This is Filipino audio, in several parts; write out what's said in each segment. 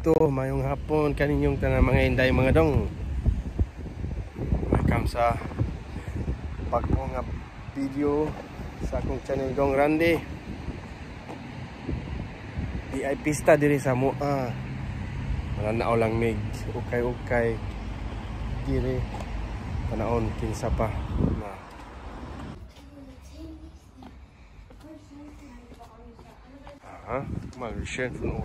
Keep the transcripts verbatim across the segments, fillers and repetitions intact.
dito, mayong hapon kaninyong tanan mga inday mga dong. Welcome sa bagong nga video sa akong channel Dong Randy. Di ay pista diri sa mo. Ah. Mananao lang mig ukay-ukay diri. Panaon kinsa pa na. Ah, mag-share no.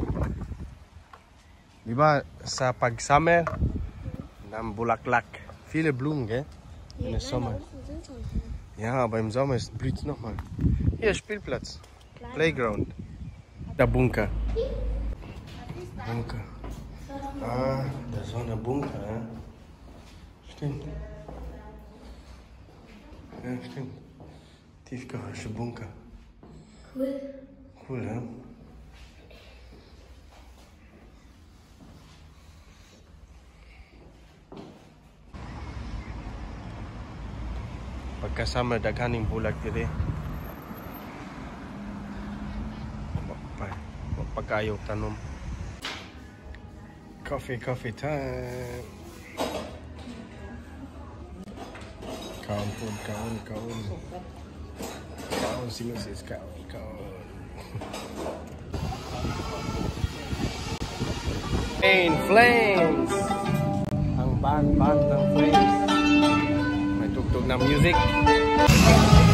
Diba sa pag-summer nam bulaklak viele Blumen, gell? In der Sommer. Ja, aber im Sommer blüht es nochmal. Hier Spielplatz, Playground, der Bunker. Bunker. Ah, das war eine Bunker, ja? Stimmt. Ja, stimmt. Tiefgarage Bunker. Cool. Cool, ja? Pagkasama daghaning bulag diri. Pagkayo tanom. Coffee, coffee time. Kaon po, kaon, kaon. Kaon, sinusis, kaon, kaon. In flames! Ang band, band ng flames. May tugtog na music.